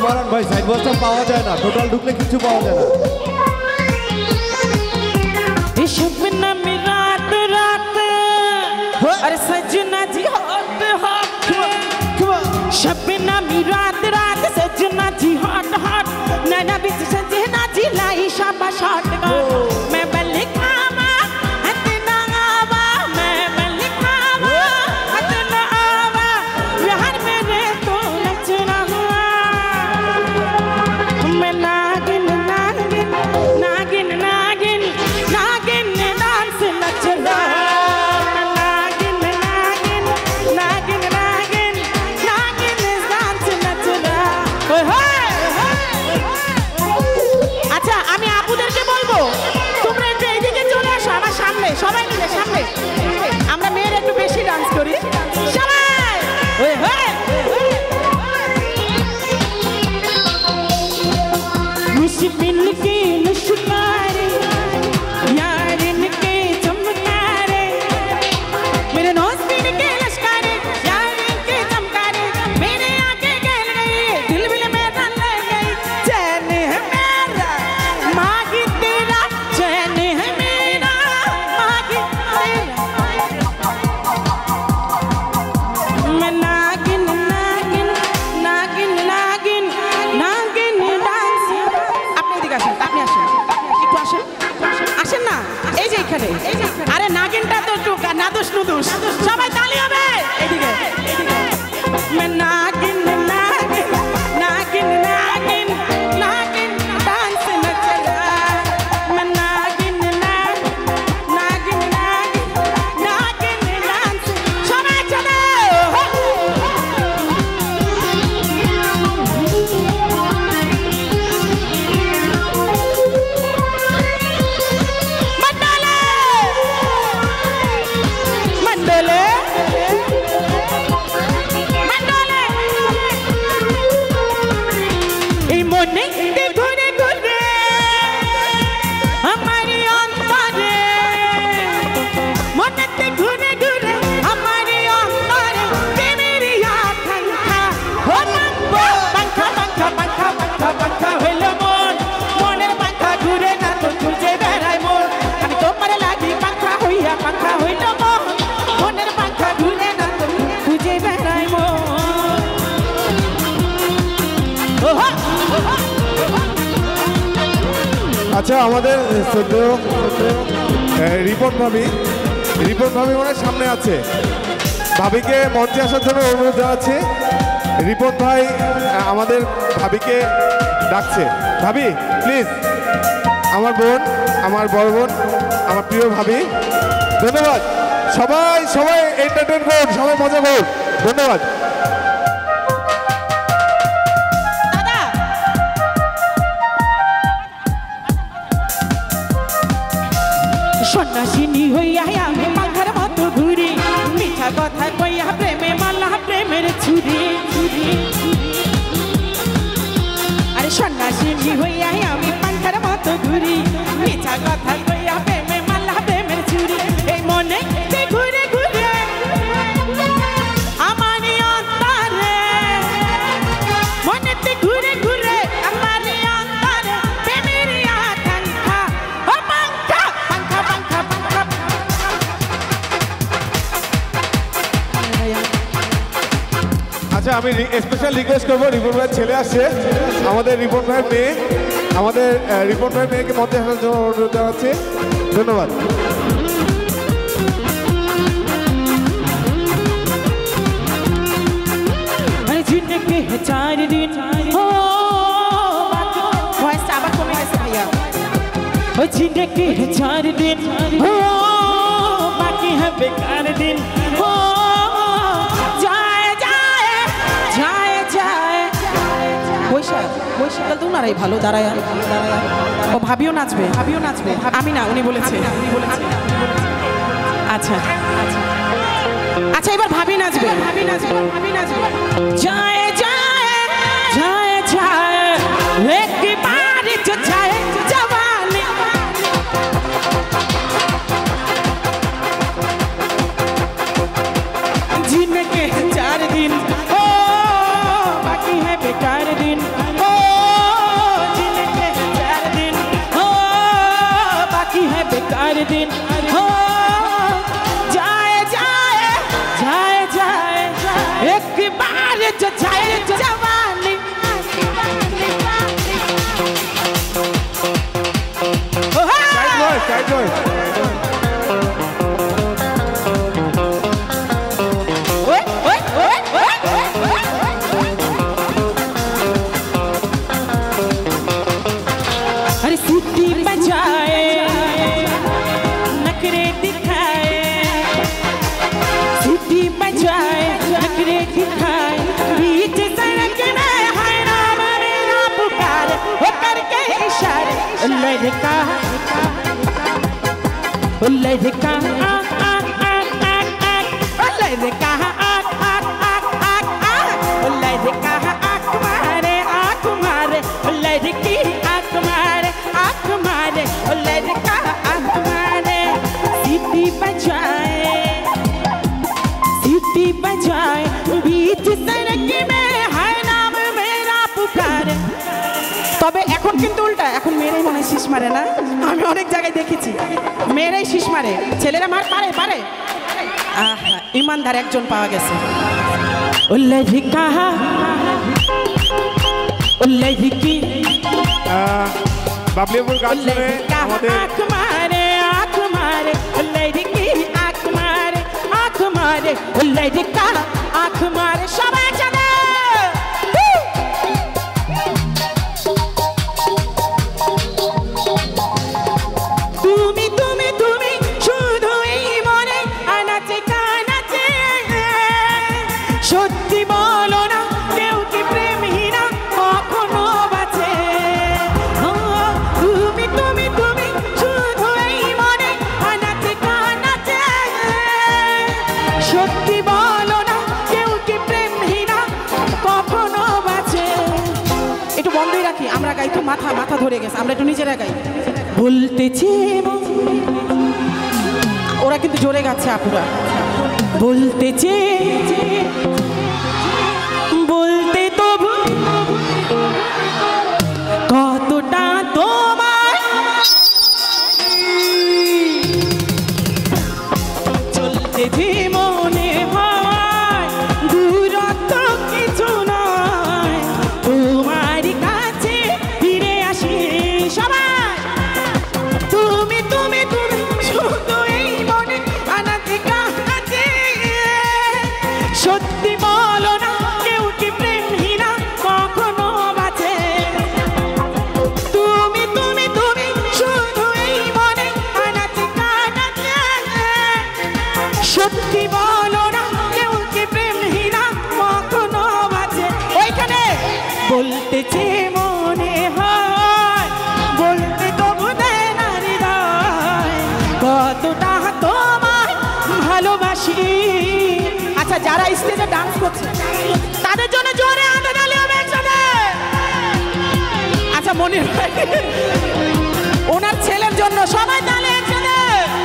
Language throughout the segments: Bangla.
বাড়ান ভাই, সাইড বক্সটা পাওয়া যায় না, টোটাল ঢুকলে কিছু পাওয়া যায় না। सपना में रात रात अरे सजना जी हॉट हॉट सपना में रात रात सजना जी हॉट हॉट नैना बीच सजना जी लाई शाबा शॉट मैं बल्ले खावा हतना आवा मैं बल्ले खावा हतना आवा यार मेरे तो नचना मैं नागिन नागिन नागिन नागिन नागिन डांस नचना नागिन नागिन नागिन नागिन नागिन डांस नचना अच्छा আমি আপুদেরকে বলবো তোমরা একটু এইদিকে চলে আসো আমার সামনে সবাই মিলে সামনে আমরা মেয়েরা একটু বেশি ডান্স করি সবাই ওই হয় मुझसे मिलके मुस्कुराए यार इनके चमकारे मेरे नौज पीने के लश्कारे यार इनके चमकारे मेरे आंखें गल गई दिल भी मेरा लग गई चैन है मेरा मांगी तेरा चैन है मेरा मांगी तेरा मैं नागिन नागिन नागिन नागिन नागिन डांस আপনি এদিকে আসেন আপনি আসেন একটু আসেন আসেন না এই যে এখানে আরে নাগিনটা তো একটু নাদুস নুদুস সবাই তালি হবে এদিকে मैं नागिन नागिन नागिन नागिन नागिन डांस नचला मैं नागिन नागिन नागिन नागिन नागिन डांस সবাই চলো मंडले मंडले এই মনে ঘুরে ঘুরে আমারি অন্তরে মনেতে ঘুরে ঘুরে আমারি অন্তরে প্রেমের আকাঙ্ক্ষা ও পাঙ্খা পাঙ্খা পাঙ্খা পাঙ্খা পাঙ্খা হইলো মন মনের পাঙ্খা ঘুরে না তো খুঁজে বেড়াই মন আমি তোমার লাগি পাঙ্খা হইলো মন মনের পাঙ্খা ঘুরে না তো খুঁজে বেড়াই মন ওহো আচ্ছা আমাদের রিপোর্ট ভাবি মনে হয় সামনে আছে, ভাবিকে মঞ্চে আসার জন্য অনুরোধ জানাচ্ছি। রিপোর্ট ভাই আমাদের ভাবিকে ডাকছে। ভাবি প্লিজ, আমার বোন, আমার বড় বোন, আমার প্রিয় ভাবি, ধন্যবাদ। সবাই সবাই এন্টারটেইন করুন, সবাই মজা করুন, ধন্যবাদ। দাদা সন্ন্যাসিনী হইয়া আমি পাখার মতো ঘুরি মিঠা কথা কইয়া প্রেমে মালা প্রেমের ছুরি আরে সন্ন্যাসিনী হইয়া আমি পাখার মতো ঘুরি মিঠা কথা কইয়া প্রেমে মালা প্রেমের ছুরি এই মনে ঘুরে ঘুরে আমারি অন্তরে মনেতে ঘুরে ঘুরে আমারি অন্তরে প্রেমের আকাঙ্ক্ষা ও পাঙ্খা পাঙ্খা পাঙ্খা পাঙ্খা আচ্ছা আমি স্পেশাল রিকোয়েস্ট করবো, রিপোর্ট ভাইয়ের ছেলে আসছে, আমাদের রিপোর্ট ভাইয়ের মেয়ে, আমাদের রিপোর্ট ভাইয়ের মেয়েকে মঞ্চে আসার জন্য অনুরোধ জানাচ্ছি, ধন্যবাদ। जिंदगी है 4 दिन हो वॉइस आवाज कम गए भैया ओ जिंदगी है 4 दिन हो बाकी है बेकार दिन हो जाए जाए जाए जाए বৈশাখ তো নারাই ভালো দাঁড়ায় ও ভাবিও নাচবে আমি না উনি বলেছে আচ্ছা আচ্ছা এবার ভাবি নাচবে जाए जाए जाए जाए एक बार जो जाए जवानी जीने के 4 दिन हो बाकी है बेकार दिन हो लड़का लड़का लड़का लड़का आँख मारे लड़की आँख मारे लड़का आँख मारे सीटी बजाए बीच सड़क में है नाम मेरा पुकारे। তবে এখন কিন্তু উল্টা, এখন মেয়েরাই মনে শীষ মারে না? আমি অনেক জায়গায় দেখেছি মেয়েরাই শীষ মারে, ছেলেরা মার পারে। আহা, ইমানদার একজন পাওয়া গেছে। বাবলিপুর গান শুনে আমাদের आँख मारे लड़की आँख मारे लड़का आँख मारे সবাই জানে। তুমি শুধু এই মনে আনাচে কানাচে সত্যি বলো না কেউ কি প্রেমহীনা কখনো বাঁচে। তুমি শুধু এই মনে আনাচে কানাচে সত্যি বলো না কেউ কি প্রেমহীনা কখনো বাঁচে। একটু বন্ধই রাখি, আমরা গাই তো মাথা ধরে গেছে, আমরা একটু নিজেরা গাই। বলতেছি ওরা কিন্তু জোরে গাচ্ছে আপুরা। বলতেছে বলতে তবু কতটা তোমার চলতেছে মনে হয় দূরত্ব কিছু নয় তোমার কাছে ফিরে আসি সবাই। তুমি শুধু এই মনে আনাচে কানাচে সত্যি বলো না কেউ কি প্রেমহীনা কখনো বাঁচে। তুমি শুধু এই মনে আনাচে কানাচে সত্যি বলো না কেউ কি প্রেমহীনা কখনো বাঁচে। ওইখানে বলতেছে মনে হয় বলতে তবু দেয় না হৃদয় কতটা তোমায় ভালোবাসি। আচ্ছা, যারা স্টেজে ডান্স করছে তাদের জন্য জোরে হাতে তালি হবে একসাথে। আচ্ছা, মনির ভাই ওনার ছেলের জন্য সবাই তালি একসাথে।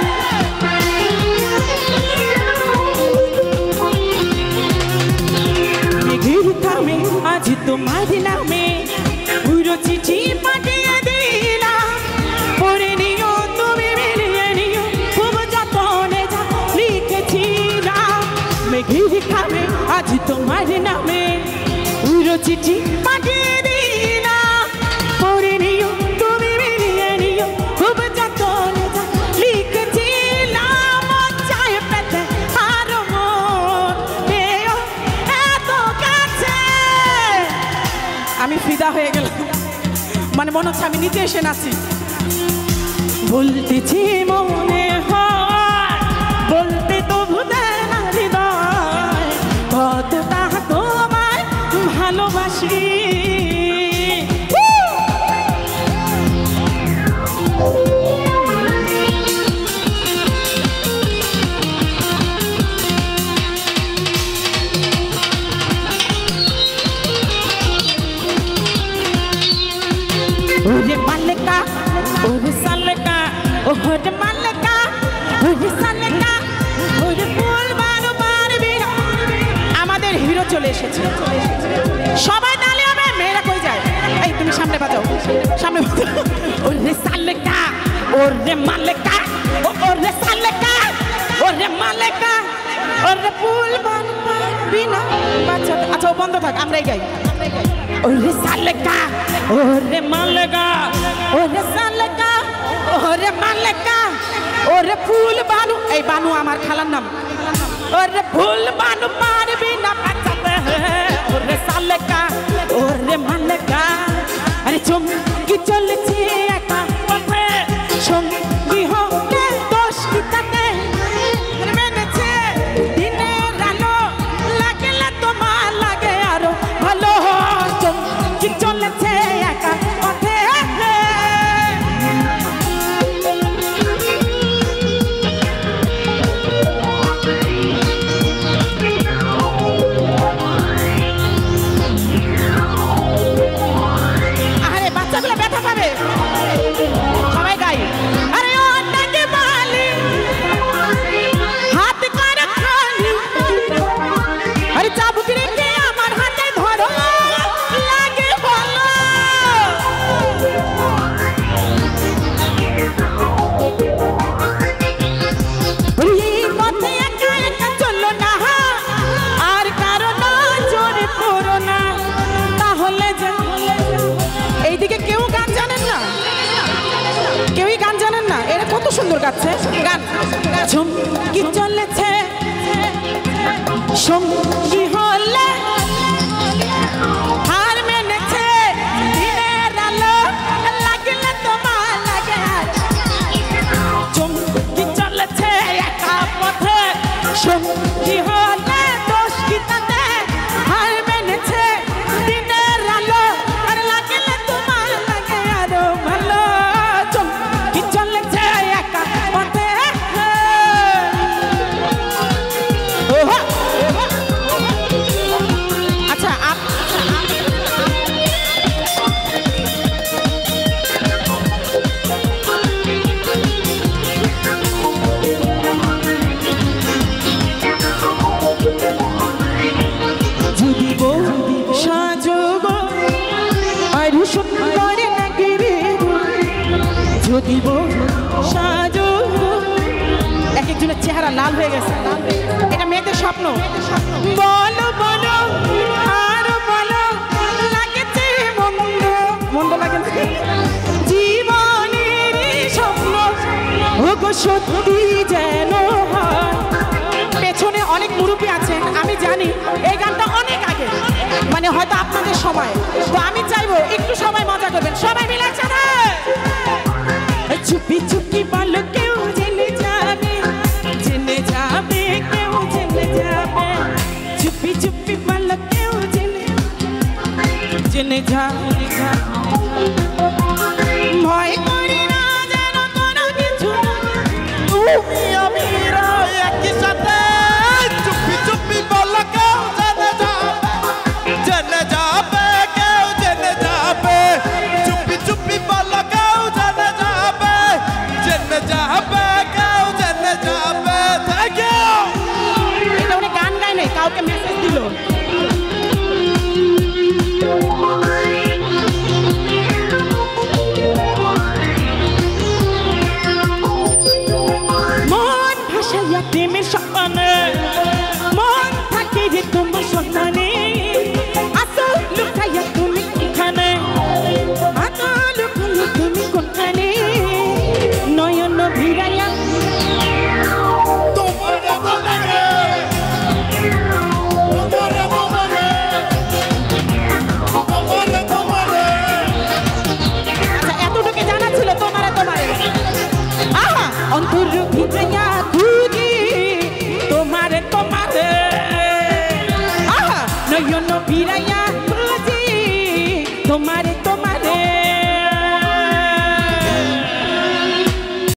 মেঘের থামে আজ তোমার নামে পুরো চিঠি পাঠিয়ে দিলাম, পড়ে নিও তুমি মিলিয়ে নিও খুব যতনে যা লিখেছিলাম। মেঘের থামে আজ তোমার নামে পুরো চিঠি পাঠিয়ে দিলাম, পড়ে নিও তুমি মিলিয়ে নিও খুব যতনে যা লিখেছিলাম। চায় পেতে আরো মন পেও এত কাছে আমি ফিদা হয়ে গেলাম, মানে মনে হচ্ছে আমি নিচে এসে নাচি। বলতেছি মনে হয় বলতে তো ভুলে না হৃদয় কতটা তোমায় ভালোবাসি। ওরে মালেকা ওরে সালেকা ওরে মালেকা ওরে সালেকা ওরে ফুল বানো পারবি না। আমাদের হিরো চলে এসেছে, সবাই তালে হবে। মেয়েরা কই যায়? এই তুমি সামনে বাজাও, সামনে বাজাও। ওরে সালেকা ওরে মালেকা ওরে সালেকা ওরে মালেকা ওরে ফুল বানো পারবি না। আচ্ছা, ও বন্ধ থাক, আমরাই গাই। ওরে সালেকা ওরে মালেকা ওরে সালেকা ওরে মালেকা ওরে ফুল বানু, এই বানু আমার খালার নাম। ওরে ফুল বানু পারবি না বাঁচাতে, ওরে সালেকা ওরে মালেকা। আরে চমকি চলেছি একা পথে সঙ্গী হতে দোষ কি তাতে মেনেছে দিনের আলো লাগলে তোমার লাগে আরো ভালো। চমকি চলেছে একা পথে গাচ্ছে গান ঝুমকি চলেছে সঙ্গী হলে হার মেনেছে দিনের আলো লাগলে তোমার লাগে ঝুমকি চলেছে একা পথে সঙ্গী হলে দোষ কি তাতে হার মেনেছে দিনের আলো আর লাগলে তোমার লাগে আরো ভালো ঝুমকি চলেছে একা পথে আচ্ছা যদি বউ সাজগো আর সুন্দর নাগিরে যদি বউ সাজগো এক একজনের চেহারা লাল হয়ে গেছে এটা মেয়েদের স্বপ্ন বলো বলো আর বলো লাগেছে মন্দ মন্দ লাগেছে জীবনের স্বপ্ন ওগো সত্যি যেন হয় পেছনে অনেক মুরব্বী আছেন আমি জানি এই গানটা অনেক আগে মানে হয়তো আপনাদের সময় তো আমি চাইবো একটু সবাই মজা করবেন সবাই মিলে একসাথে চুপি চুপি বলো কেউ জেনে যাবে কেউ জেনে যাবে চুপি চুপি বলো কেউ জেনে যাবে ভয় করি না যেন কোনো কিছু তুমি আমি